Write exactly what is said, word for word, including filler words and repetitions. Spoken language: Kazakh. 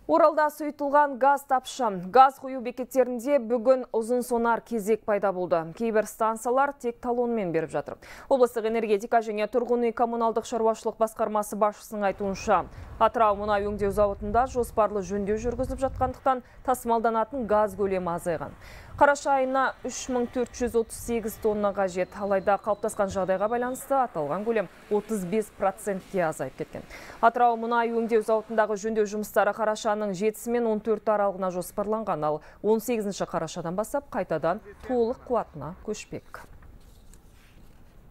Оралда сұйытылған газ тапшы. Газ құю бекеттерінде бүгін ұзын сонар кезек пайда болды. Кейбір станциялар тек талонмен беріп жатыр. Облыстық энергетика және тұрғын үй коммуналдық шаруашылық басқармасы басшысының айтуынша, Атырау мұнай өңдеу зауытында жоспарлы жөндеу жүргізіп жатқандықтан тасымалданатын газ көлемі азайған. Қараша айына үш мың төрт жүз отыз сегіз тонна қажет. Алайда қалыптасқан жағдайға байланысты аталған көлем отыз бес процентке азайып кеткен. Атырау мұнай өңдеу зауытындағы жөндеу жұмыстары қарашаның жетісі мен он төрті аралығына жоспарланған, ал он сегізінші қарашадан бастап қайтадан толық қуатына көшпек.